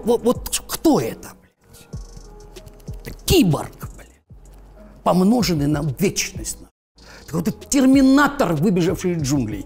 Вот кто это, блядь? Это киборг, блядь, помноженный на вечность. Это вот этот терминатор, выбежавший из джунглей.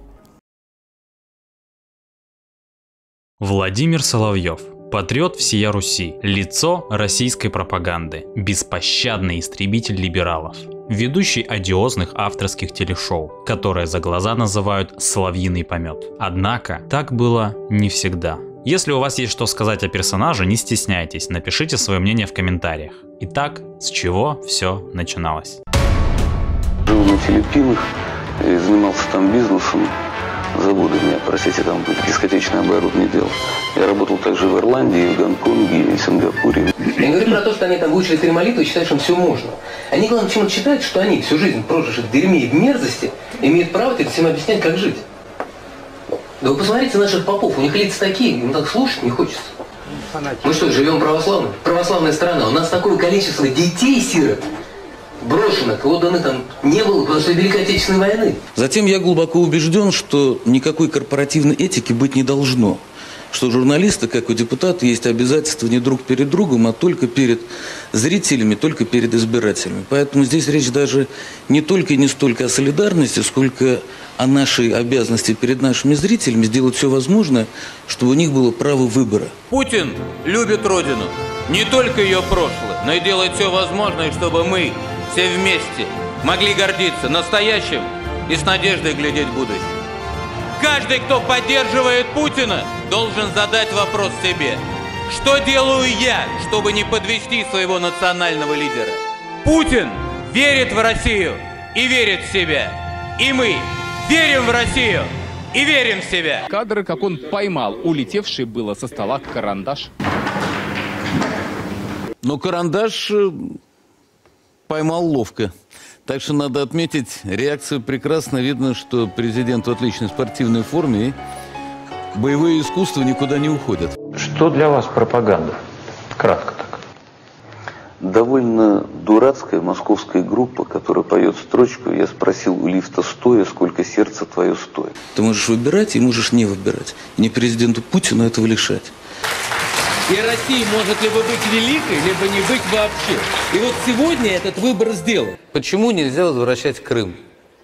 Владимир Соловьев. Патриот всея Руси, лицо российской пропаганды, беспощадный истребитель либералов, ведущий одиозных авторских телешоу, которые за глаза называют «соловьиный помет». Однако, так было не всегда. Если у вас есть что сказать о персонаже, не стесняйтесь, напишите свое мнение в комментариях. Итак, с чего все начиналось? Жил на Филиппинах и занимался там бизнесом. Заводы меня, простите, там дискотечное оборудование делал. Я работал также в Ирландии, в Гонконге и в Сингапуре. Я говорю про то, что они там выучили 3 молитвы и считают, что им все можно. Они, главное, почему-то считают, что они всю жизнь, прожившие в дерьме и в мерзости, имеют право это всем объяснять, как жить. Да вы посмотрите на наших попов, у них лица такие, им так слушать не хочется. Мы что, живем православно? Православная страна. У нас такое количество детей-сирот, брошенных, отданных там не было после Великой Отечественной войны. Затем я глубоко убежден, что никакой корпоративной этики быть не должно. Что журналисты, как и депутаты, есть обязательства не друг перед другом, а только перед зрителями, только перед избирателями. Поэтому здесь речь даже не только и не столько о солидарности, сколько о нашей обязанности перед нашими зрителями сделать все возможное, чтобы у них было право выбора. Путин любит Родину, не только ее прошлое, но и делает все возможное, чтобы мы все вместе могли гордиться настоящим и с надеждой глядеть в будущее. Каждый, кто поддерживает Путина, должен задать вопрос себе: что делаю я, чтобы не подвести своего национального лидера? Путин верит в Россию и верит в себя. И мы верим в Россию и верим в себя. Кадры, как он поймал улетевший было со стола карандаш. Но карандаш поймал ловко. Так что надо отметить, реакцию прекрасно видно, что президент в отличной спортивной форме и боевые искусства никуда не уходят. Что для вас пропаганда? Кратко так. Довольно дурацкая московская группа, которая поет строчку «Я спросил у лифта стоя, сколько сердце твое стоит». Ты можешь выбирать и можешь не выбирать. Не президенту Путину этого лишать. И Россия может либо быть великой, либо не быть вообще. И вот сегодня этот выбор сделан. Почему нельзя возвращать Крым?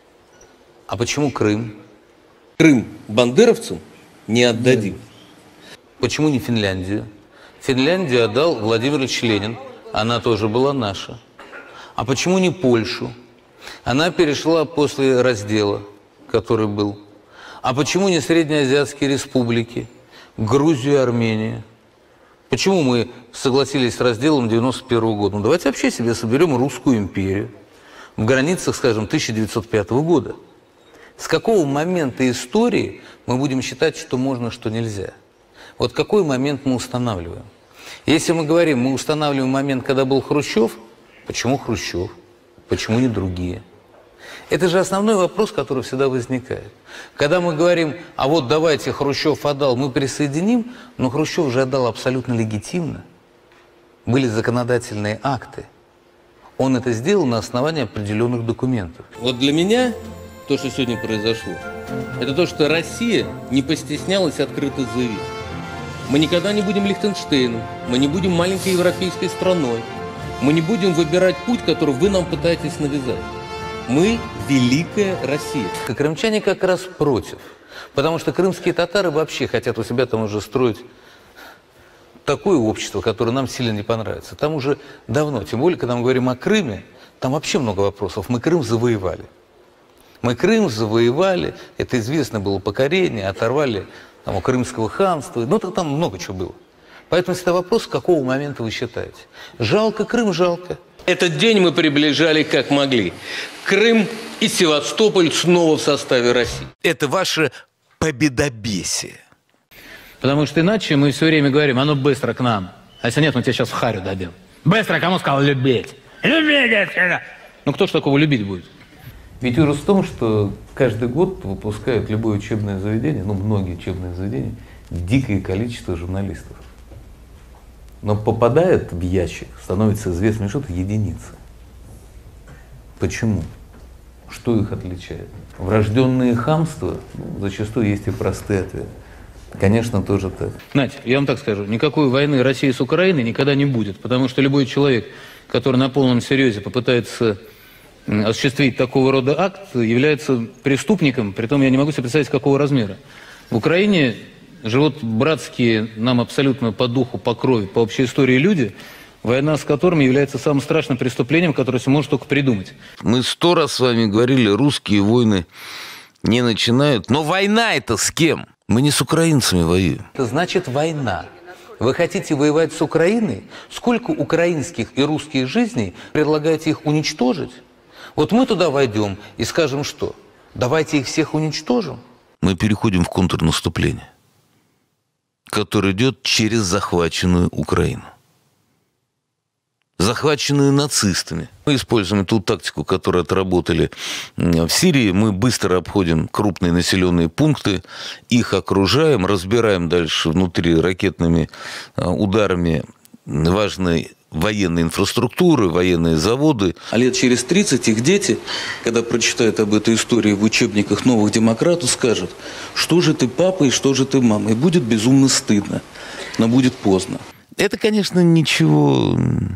А почему Крым? Крым бандеровцам не отдадим. Почему не Финляндию? Финляндию отдал Владимир Ильич Ленин. Она тоже была наша. А почему не Польшу? Она перешла после раздела, который был. А почему не Среднеазиатские республики? Грузию и Армению? Почему мы согласились с разделом 1991 года? Ну, давайте вообще себе соберем Русскую империю в границах, скажем, 1905 года. С какого момента истории мы будем считать, что можно, что нельзя? Вот какой момент мы устанавливаем? Если мы говорим, мы устанавливаем момент, когда был Хрущев, почему Хрущев? Почему не другие? Это же основной вопрос, который всегда возникает. Когда мы говорим, а вот давайте Хрущев отдал, мы присоединим, но Хрущев же отдал абсолютно легитимно. Были законодательные акты. Он это сделал на основании определенных документов. Вот для меня то, что сегодня произошло, это то, что Россия не постеснялась открыто заявить. Мы никогда не будем Лихтенштейном, мы не будем маленькой европейской страной, мы не будем выбирать путь, который вы нам пытаетесь навязать. Мы великая Россия. Крымчане как раз против. Потому что крымские татары вообще хотят у себя там уже строить такое общество, которое нам сильно не понравится. Там уже давно, тем более, когда мы говорим о Крыме, там вообще много вопросов. Мы Крым завоевали. Мы Крым завоевали, это известно было покорение, оторвали там, у Крымского ханства, ну там много чего было. Поэтому это вопрос, с какого момента вы считаете. Жалко Крым, жалко. Этот день мы приближали как могли. Крым и Севастополь снова в составе России. Это ваше победобесие. Потому что иначе мы все время говорим, а ну быстро к нам. А если нет, мы тебе сейчас в харю дадим. Быстро, кому сказал любить? Любить! Ну кто ж такого любить будет? Ведь ужас в том, что каждый год выпускают любое учебное заведение, ну многие учебные заведения, дикое количество журналистов. Но попадает в ящик, становится известным что-то единицы. Почему? Что их отличает? Врожденные хамства, зачастую есть и простые ответы. Конечно, тоже так. Знаете, я вам так скажу, никакой войны России с Украиной никогда не будет, потому что любой человек, который на полном серьезе попытается осуществить такого рода акт, является преступником, притом я не могу себе представить, какого размера. В Украине живут братские нам абсолютно по духу, по крови, по общей истории люди, война с которыми является самым страшным преступлением, которое себе может только придумать. Мы 100 раз с вами говорили, русские войны не начинают. Но война это с кем? Мы не с украинцами воюем. Это значит война. Вы хотите воевать с Украиной? Сколько украинских и русских жизней предлагаете их уничтожить? Вот мы туда войдем и скажем что? Давайте их всех уничтожим. Мы переходим в контрнаступление, которое идет через захваченную Украину. Захваченную нацистами. Мы используем ту тактику, которую отработали в Сирии. Мы быстро обходим крупные населенные пункты, их окружаем, разбираем дальше внутри ракетными ударами важной военной инфраструктуры, военные заводы. А лет через 30 их дети, когда прочитают об этой истории в учебниках новых демократов, скажут, что же ты папа и что же ты мама. И будет безумно стыдно, но будет поздно. Это, конечно, ничего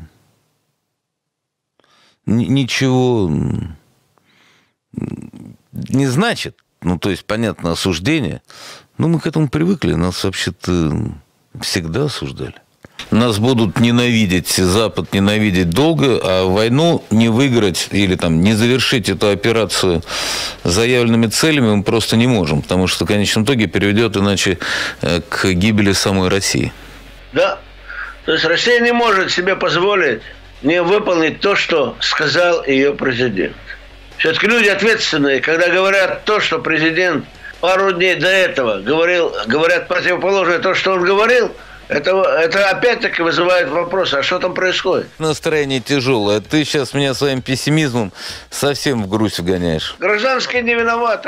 не значит. Ну, то есть, понятно, осуждение. Но мы к этому привыкли. Нас вообще-то всегда осуждали. Нас будут ненавидеть, Запад ненавидеть долго, а войну не выиграть или там не завершить эту операцию заявленными целями мы просто не можем, потому что в конечном итоге приведет иначе к гибели самой России. Да, то есть Россия не может себе позволить не выполнить то, что сказал ее президент. Все-таки люди ответственные, когда говорят то, что президент пару дней до этого говорят противоположное то, что он говорил, это опять-таки вызывает вопрос, а что там происходит? Настроение тяжелое. Ты сейчас меня своим пессимизмом совсем в грусть вгоняешь. Гражданские не виноваты,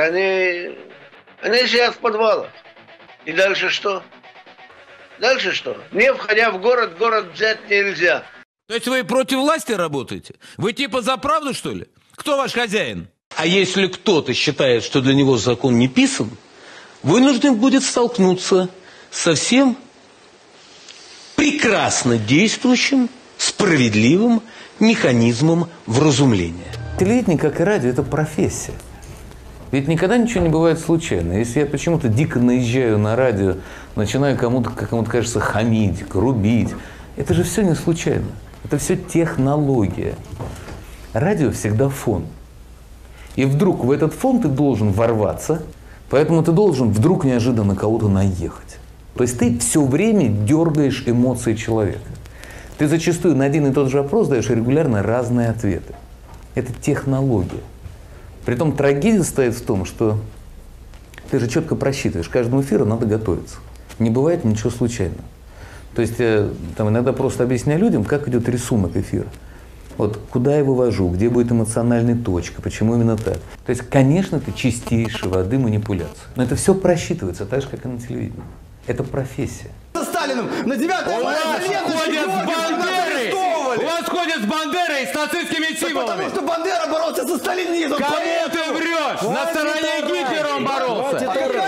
они сидят в подвалах. И дальше что? Дальше что? Не входя в город взять нельзя. То есть вы против власти работаете? Вы типа за правду, что ли? Кто ваш хозяин? А если кто-то считает, что для него закон не писан, вынужден будет столкнуться со всем прекрасно действующим, справедливым механизмом вразумления. Телевидение, как и радио, это профессия. Ведь никогда ничего не бывает случайно. Если я почему-то дико наезжаю на радио, начинаю кому-то, как кому-то кажется, хамить, грубить, это же все не случайно. Это все технология. Радио всегда фон. И вдруг в этот фон ты должен ворваться, поэтому ты должен вдруг неожиданно кого-то наехать. То есть ты все время дергаешь эмоции человека. Ты зачастую на один и тот же вопрос даешь регулярно разные ответы. Это технология. Притом трагедия состоит в том, что ты же четко просчитываешь, к каждому эфиру надо готовиться. Не бывает ничего случайного. То есть я там иногда просто объясняю людям, как идет рисунок эфира. Вот куда я вывожу, где будет эмоциональная точка, почему именно так. То есть, конечно, это чистейшей воды манипуляция. Но это все просчитывается, так же, как и на телевидении. Это профессия. Со Сталиным на 9 мая у вас ходят с Бандерой и с нацистскими символами. Потому что Бандера боролся со сталинизмом. Кому ты врешь? На стороне Гитлера он боролся.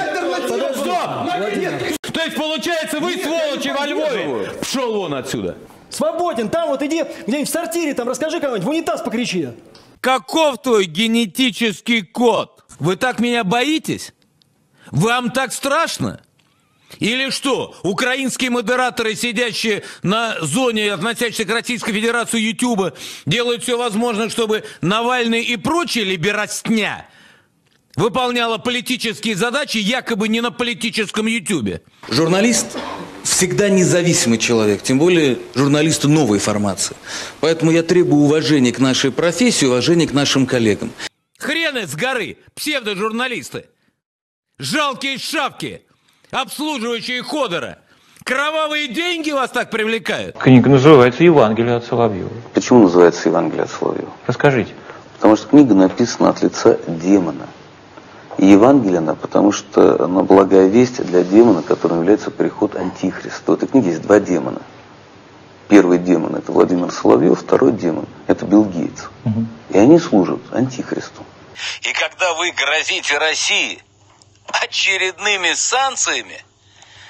Стоп! То есть, получается, вы сволочи во Львове. Пшел вон отсюда. Свободен, там вот иди где-нибудь в сортире, там расскажи кому-нибудь, в унитаз покричи. Каков твой генетический код? Вы так меня боитесь? Вам так страшно? Или что, украинские модераторы, сидящие на зоне, относящейся к Российской Федерации Ютуба, делают все возможное, чтобы Навальный и прочая либерастня выполняла политические задачи якобы не на политическом Ютубе? Журналист всегда независимый человек, тем более журналисты новой формации. Поэтому я требую уважения к нашей профессии, уважения к нашим коллегам. Хрены с горы, псевдожурналисты, жалкие шавки, обслуживающие Ходора. Кровавые деньги вас так привлекают? Книга называется «Евангелие от Соловьева». Почему называется «Евангелие от Соловьева»? Расскажите. Потому что книга написана от лица демона. И Евангелие она, потому что она благая весть для демона, которым является приход Антихриста. В этой книге есть два демона. Первый демон – это Владимир Соловьев, второй демон – это Билл Гейтс. И они служат Антихристу. И когда вы грозите России очередными санкциями,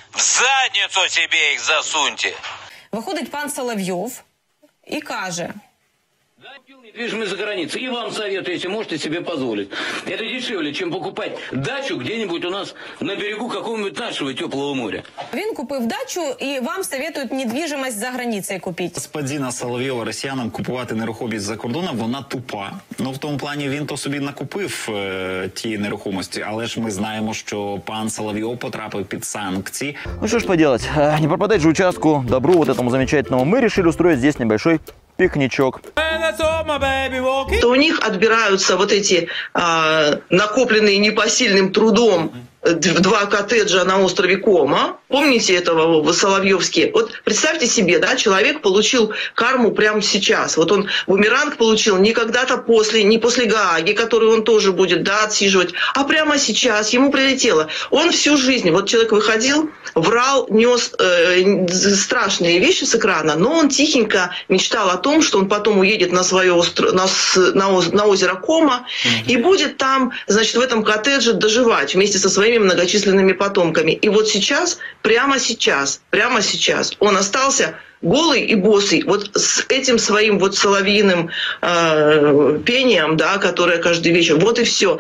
В задницу себе их засуньте. Виходить пан Соловйов и каже: недвижимость за границей. И вам советую, если можете себе позволить. Это дешевле, чем покупать дачу где-нибудь у нас на берегу какого-нибудь нашего теплого моря. Він купив дачу, і вам советують недвіжимость за границею купити. Господина Соловйова росіянам купувати нерухомість за кордоном, вона тупа. Ну, в тому плані він то собі накупив ті нерухомості, але ж ми знаємо, що пан Соловйов потрапив під санкції. Ну что ж поделать, не пропадать же участку добру вот этому замечательному. Мы решили устроить здесь небольшой пикничок. То у них отбираются вот эти накопленные непосильным трудом 2 коттеджа на острове Кома. Помните этого в Соловьевске? Вот представьте себе, да, человек получил карму прямо сейчас. Вот он бумеранг получил не когда-то после, не после Гааги, которую он тоже будет, да, отсиживать, а прямо сейчас ему прилетело. Он всю жизнь, вот человек выходил, врал, нес страшные вещи с экрана, но он тихенько мечтал о том, что он потом уедет на свое на озеро Кома и будет там, значит, в этом коттедже доживать вместе со своими многочисленными потомками. И вот сейчас, прямо сейчас он остался голый и босый, вот с этим своим вот соловьиным пением, да, которое каждый вечер. Вот и все.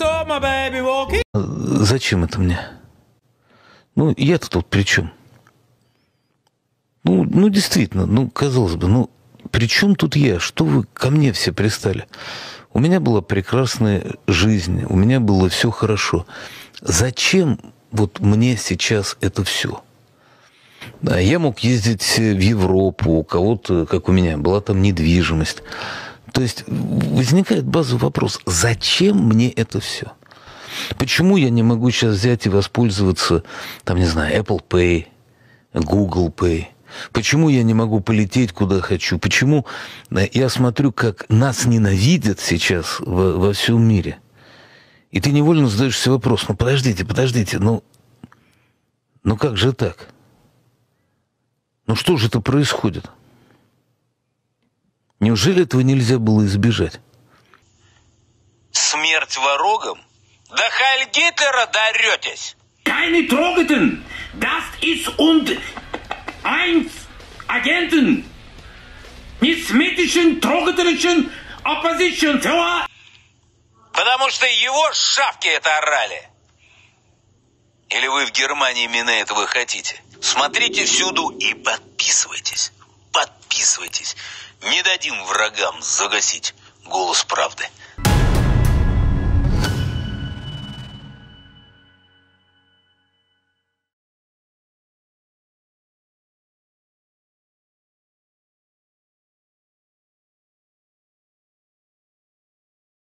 Зачем это мне? Ну, я-то тут при чем? Ну, действительно, ну, казалось бы, ну, при чем тут я? Что вы ко мне все пристали? У меня была прекрасная жизнь, у меня было все хорошо. Зачем вот мне сейчас это все? Да, я мог ездить в Европу, у кого-то, как у меня, была там недвижимость. То есть возникает базовый вопрос, зачем мне это все? Почему я не могу сейчас взять и воспользоваться, там, не знаю, Apple Pay, Google Pay? Почему я не могу полететь куда хочу? Почему я смотрю, как нас ненавидят сейчас во всем мире? И ты невольно задаешься вопрос, ну подождите, ну как же так? Ну что же это происходит? Неужели этого нельзя было избежать? Смерть ворогам? До Хайль Гитлера доретесь! Keine Drogen! Das ist und eins Agenten! Несметischen, трогательlichen Opposition für... Потому что его шавки это орали. Или вы в Германии именно этого хотите? Смотрите всюду и подписывайтесь. Подписывайтесь. Не дадим врагам загасить голос правды.